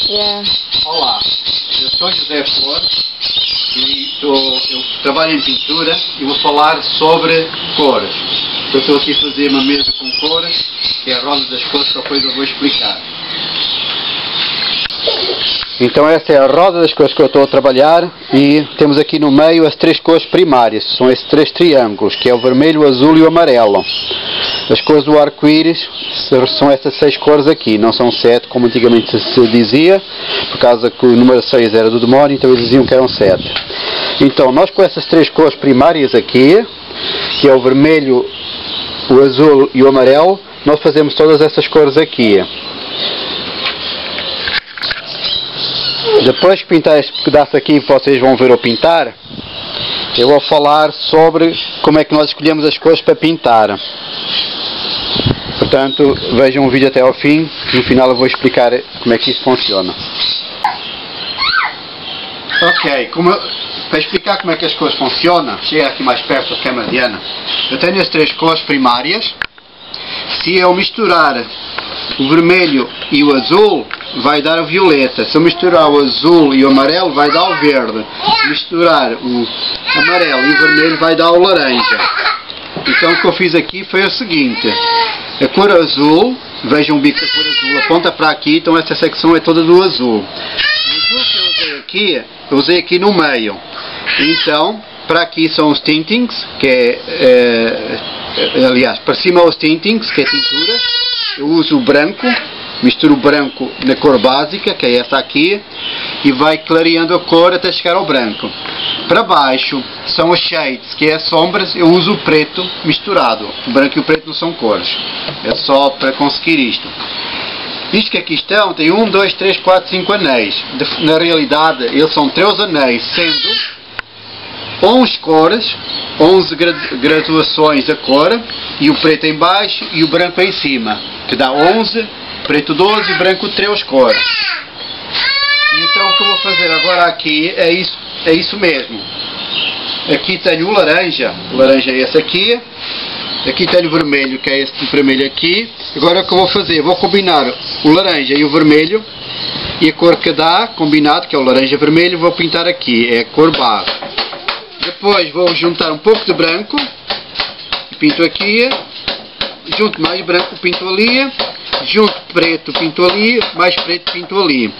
Olá, eu sou José Flores e eu trabalho em pintura e vou falar sobre cores. Eu estou aqui a fazer uma mesa com cores, que é a roda das cores, que depois eu vou explicar. Então esta é a roda das cores que eu estou a trabalhar e temos aqui no meio as três cores primárias, são esses três triângulos, que é o vermelho, o azul e o amarelo. As cores do arco-íris são estas 6 cores aqui, não são 7 como antigamente se dizia, por causa que o número 6 era do demónio, então eles diziam que eram 7. Então nós com essas três cores primárias aqui, que é o vermelho, o azul e o amarelo, nós fazemos todas essas cores aqui. Depois que pintar este pedaço aqui, vocês vão ver eu pintar, eu vou falar sobre como é que nós escolhemos as cores para pintar. Portanto, vejam o vídeo até ao fim, no final eu vou explicar como é que isso funciona. Ok, para explicar como é que as cores funcionam, chega aqui mais perto da câmera Diana. Eu tenho as três cores primárias. Se eu misturar o vermelho e o azul, vai dar o violeta. Se eu misturar o azul e o amarelo, vai dar o verde. Se misturar o amarelo e o vermelho, vai dar o laranja. Então o que eu fiz aqui foi o seguinte: a cor azul, vejam o bico da cor azul, aponta para aqui, então esta secção é toda do azul. O azul que eu usei aqui no meio. Então, para aqui são os tintings, que aliás, para cima os tintings, que é tinturas. Eu uso o branco, misturo o branco na cor básica, que é esta aqui, e vai clareando a cor até chegar ao branco. Para baixo são os shades, que é as sombras, eu uso o preto misturado. O branco e o preto não são cores, é só para conseguir isto. Isto que aqui estão, tem 1, 2, 3, 4, 5 anéis. Na realidade, eles são 3 anéis, sendo 11 cores, 11 graduações da cor, e o preto em baixo e o branco em cima, que dá 11, preto 12 e branco 3 cores. Então o que eu vou fazer agora aqui é isso mesmo. Aqui tenho o laranja é esse aqui. Aqui tenho o vermelho, que é este vermelho aqui. Agora o que eu vou fazer? Vou combinar o laranja e o vermelho, e a cor que dá, combinado, que é o laranja vermelho, vou pintar aqui, é a cor base. Depois vou juntar um pouco de branco, pinto aqui, junto mais branco, pinto ali, junto preto, pinto ali, mais preto, pinto ali.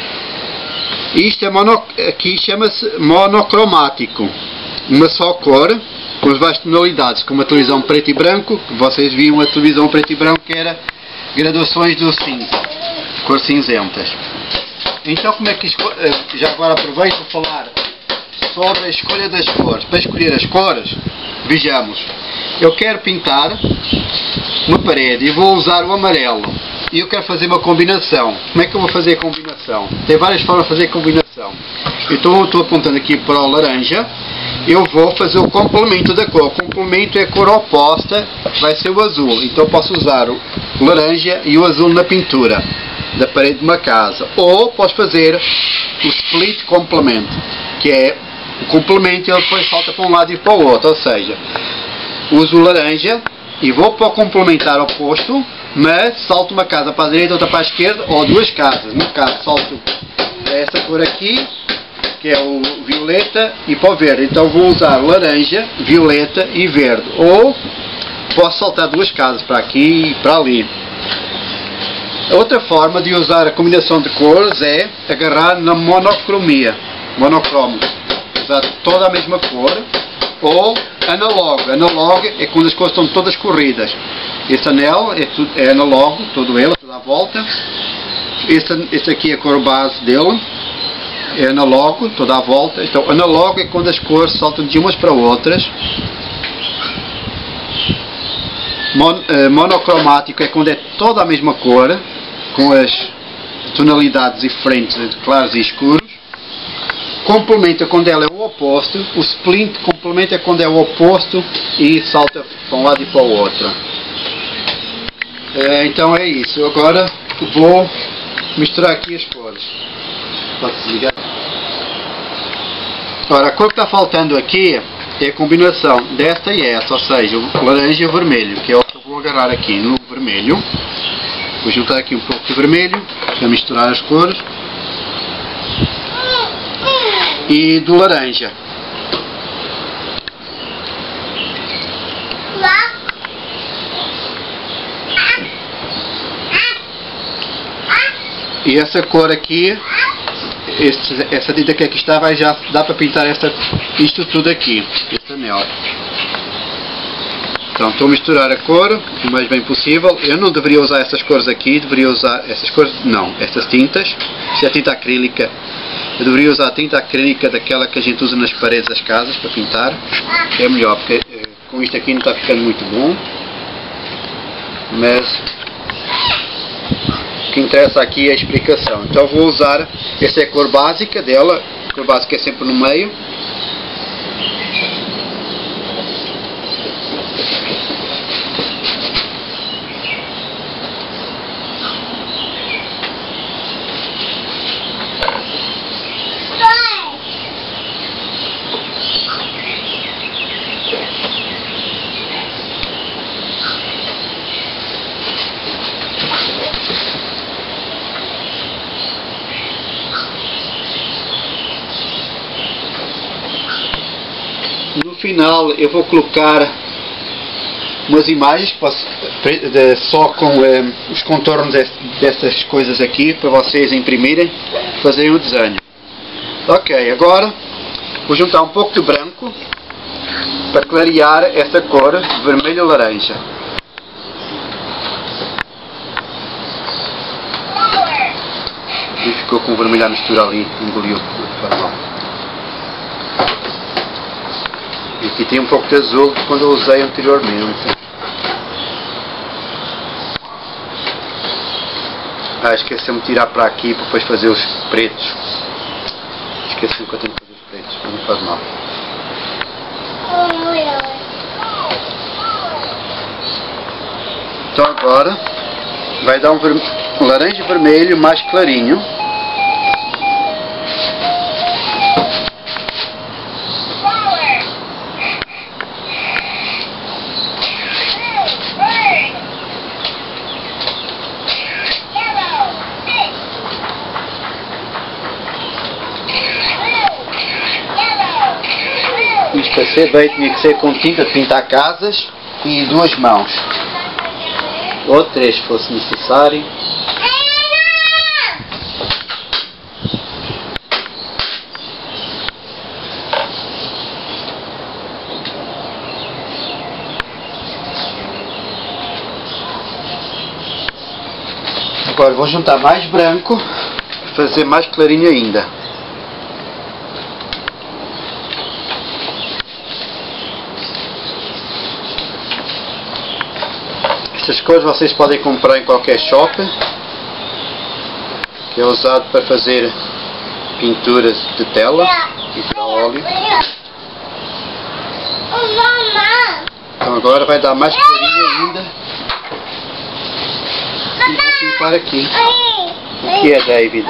Isto é aqui chama-se monocromático, uma só cor, com as várias tonalidades, como a televisão preto e branco, que vocês viam a televisão preto e branco, que era graduações do cinza, cores cinzentas. Então como é que já agora aproveito para falar sobre a escolha das cores. Para escolher as cores, vejamos, eu quero pintar uma parede e vou usar o amarelo e eu quero fazer uma combinação. Como é que eu vou fazer a combinação? Tem várias formas de fazer a combinação. Então eu estou apontando aqui para o laranja, eu vou fazer o complemento da cor. O complemento é a cor oposta, vai ser o azul. Então eu posso usar o laranja e o azul na pintura da parede de uma casa. Ou posso fazer o split complemento, que é o complemento e ele depois salta para um lado e para o outro. Ou seja, uso o laranja e vou para o complementar oposto, mas salto uma casa para a direita, outra para a esquerda, ou duas casas. No caso, salto para esta cor aqui, que é o violeta, e para o verde. Então vou usar laranja, violeta e verde. Ou posso saltar duas casas, para aqui e para ali. A outra forma de usar a combinação de cores é agarrar na monocromia, monocromo. Usar toda a mesma cor. Ou analógico. Analógico é quando as cores estão todas corridas. Este anel é analógico, todo ele, toda a volta. Este aqui é a cor base dele. É analógico, toda a volta. Então, analógico é quando as cores saltam de umas para outras. Monocromático é quando é toda a mesma cor, com as tonalidades diferentes de claros e escuros. Complementa quando ela é o oposto. O splint complementa quando é o oposto e salta para um lado e para o outro. Então é isso. Agora vou misturar aqui as cores. Pode desligar. Ora, a cor que está faltando aqui é a combinação desta e esta, ou seja, o laranja e o vermelho, que é o que eu vou agarrar aqui no vermelho. Vou juntar aqui um pouco de vermelho para misturar as cores. e do laranja. E essa cor aqui, essa tinta que aqui está, vai já dá para pintar isto tudo aqui, este anel. Então estou a misturar a cor o mais bem possível. Eu não deveria usar essas cores aqui, deveria usar essas cores, não, estas tintas. Isto é tinta acrílica. Eu deveria usar a tinta acrílica daquela que a gente usa nas paredes das casas para pintar. É melhor, porque com isto aqui não está ficando muito bom. Mas o que interessa aqui é a explicação. Então vou usar, esta é a cor básica dela. A cor básica é sempre no meio. No final eu vou colocar umas imagens só com os contornos dessas coisas aqui para vocês imprimirem, fazerem o desenho. Ok, agora vou juntar um pouco de branco para clarear esta cor vermelho e laranja. E ficou com o vermelho à mistura ali, engoliu para lá. E aqui tem um pouco de azul quando eu usei anteriormente. Esqueci-me de tirar para aqui para depois fazer os pretos. Esqueci-me que eu tenho que fazer os pretos, mas não faz mal. Então agora vai dar um laranja e vermelho mais clarinho. Isto para ser bem tinha que ser com tinta de pintar casas e 2 mãos. Ou 3 se fosse necessário. Agora vou juntar mais branco para fazer mais clarinho ainda. Estas cores vocês podem comprar em qualquer shopping, que é usado para fazer pinturas de tela, pintura a óleo. Então agora vai dar mais clarinho ainda. E vou pintar aqui. O que é, David?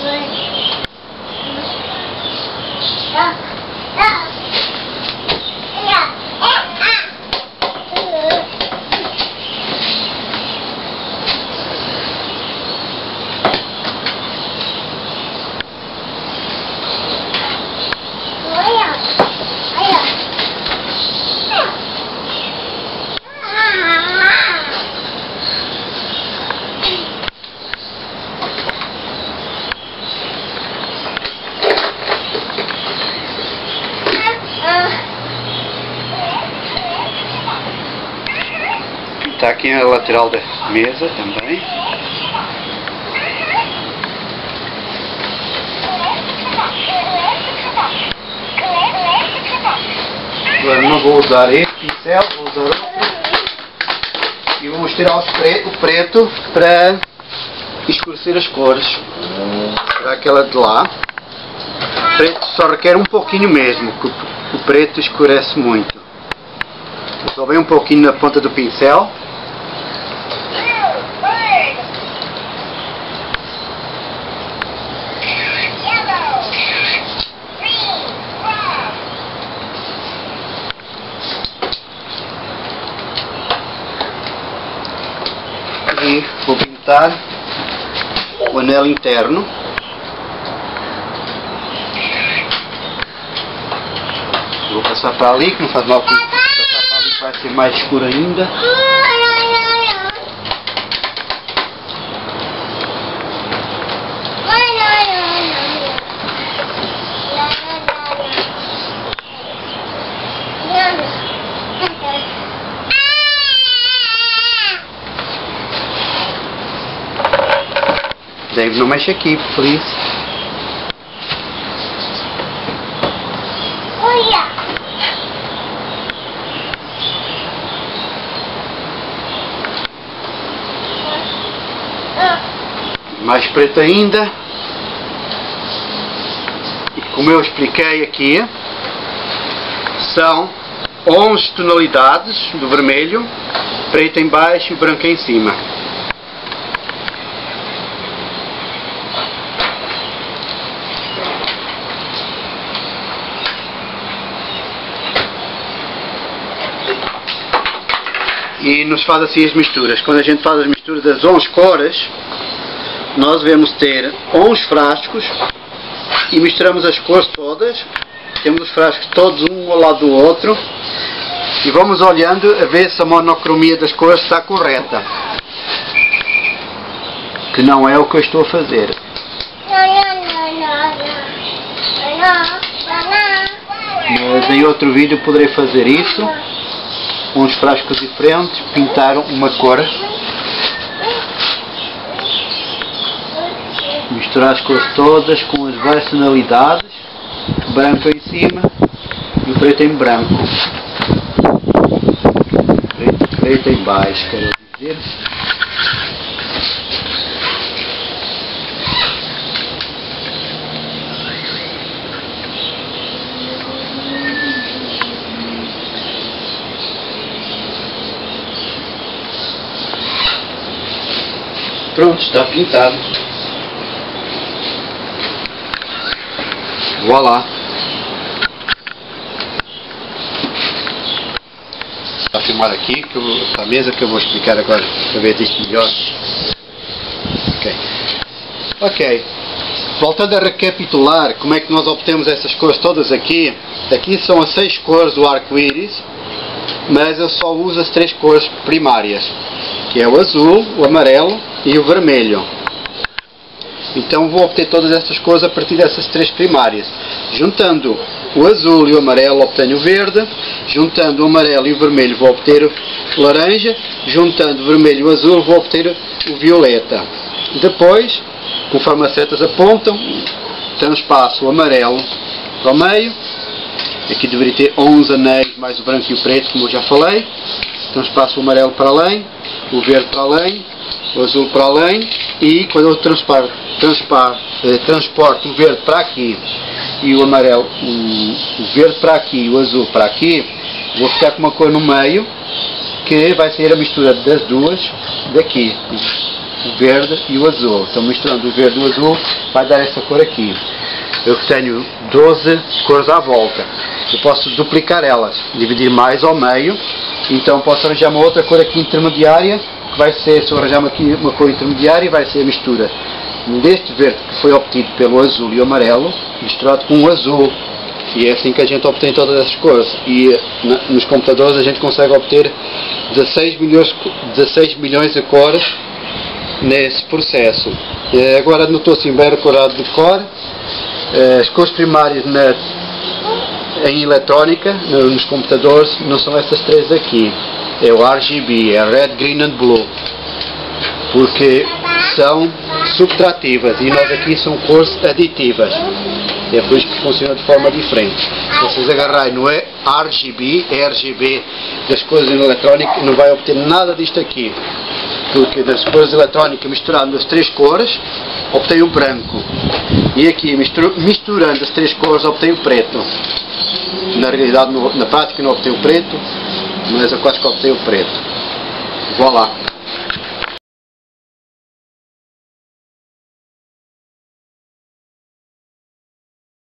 Está aqui na lateral da mesa também. Agora não vou usar este pincel, vou usar outro. E vamos tirar o preto para escurecer as cores. Para aquela de lá. O preto só requer um pouquinho mesmo, porque o preto escurece muito. Só bem um pouquinho na ponta do pincel. E vou pintar o anel interno. Vou passar para ali, que não faz mal, passar para ali vai ser mais escuro ainda. Dave, não mexe aqui, please. Mais preto ainda. E como eu expliquei aqui, são 11 tonalidades do vermelho, preto em baixo e branco em cima. E nos faz assim as misturas. Quando a gente faz as misturas das 11 cores, nós devemos ter 11 frascos e misturamos as cores todas. Temos os frascos todos um ao lado do outro e vamos olhando a ver se a monocromia das cores está correta, que não é o que eu estou a fazer. Mas em outro vídeo poderei fazer isso, uns frascos diferentes, pintar uma cor, misturar as cores todas com as várias tonalidades, branco em cima e o preto em branco, preto em baixo, quero dizer. Pronto, está pintado. Voilá. Está a filmar aqui, a mesa que eu vou explicar agora, para ver isto melhor. Ok. Voltando a recapitular como é que nós obtemos essas cores todas aqui. Aqui são as 6 cores do arco-íris, mas eu só uso as 3 cores primárias, que é o azul, o amarelo e o vermelho. Então vou obter todas estas cores a partir dessas 3 primárias. Juntando o azul e o amarelo obtenho o verde, juntando o amarelo e o vermelho vou obter o laranja, juntando o vermelho e o azul vou obter o violeta. Depois, conforme as setas apontam, transpasso o amarelo para o meio. Aqui deveria ter 11 anéis mais o branco e o preto, como eu já falei. Transpasso o amarelo para além, o verde para além, o azul para além, e quando eu transporto o verde para aqui e o amarelo, o verde para aqui e o azul para aqui, vou ficar com uma cor no meio que vai ser a mistura das duas daqui, o verde e o azul. Então misturando o verde e o azul vai dar essa cor aqui. Eu tenho 12 cores à volta. Eu posso duplicar elas, dividir mais ao meio, então posso arranjar uma outra cor aqui intermediária, que vai ser, se eu arranjar aqui uma cor intermediária, vai ser a mistura deste verde que foi obtido pelo azul e o amarelo, misturado com o azul. E é assim que a gente obtém todas essas cores. E nos computadores a gente consegue obter 16 milhões de cores nesse processo. Agora não estou assim bem recordado de cor. As cores primárias em eletrónica, nos computadores, não são essas 3 aqui. É o RGB, é Red, Green and Blue. Porque são subtrativas e nós aqui são cores aditivas. É por isso que funciona de forma diferente. Se vocês agarrarem no RGB das cores em eletrónica, não vai obter nada disto aqui. Porque das cores eletrónicas, misturando as 3 cores, obtém o branco. E aqui, misturando as 3 cores, obtém o preto. Na realidade, na prática não obtém o preto, mas eu quase que obtém o preto. Voilá.